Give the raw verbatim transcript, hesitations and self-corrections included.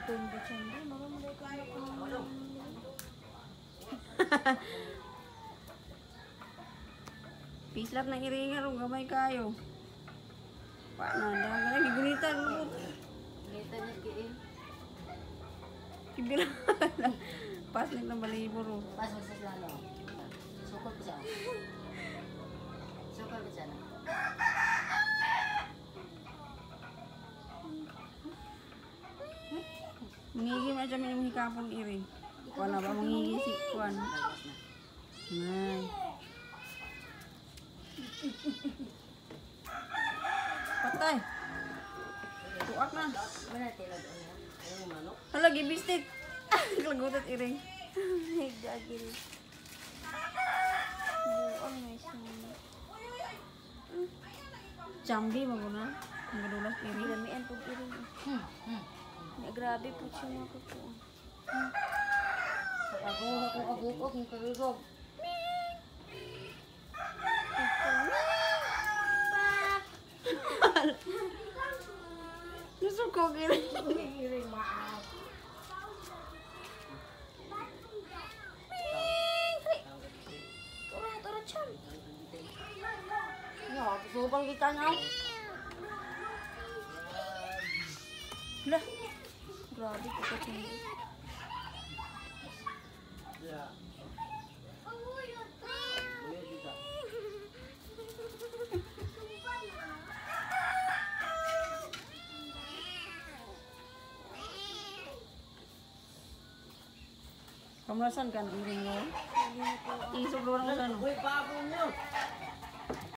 Tundo candi, mama mereka anak Pislat na iringan ro gamay kayo. Pa na dagan gigunitan lubot. Ginita niya kiin. Kibira. Pas ning na balibo ro. Pas mo sa lalo. Sukol pa siya. Sukol pa siya na. Mangigi man siya minum hikapon iri. Wala ba mangigi si Kuan? Nay. Patay. Tuak na. Mana tilog ano? Ano manok? Hala gibistit. Kalagutat iri. Ay gagil. Buang may sini. Jambi maguna. Magadulas iri. Damian pug iri. Hmm. Hmm. Nya grabe po siya mga kuko. Ako ako kabukok ng kalugog. Gusto ko gini. Iring maaf. Turun turun cam. Ya, subang kita nyaw. Lah. Grabe po ka siya. Ya. Kamu rasan kan iring mo? Isog doon ka no. Uy, papo nyo.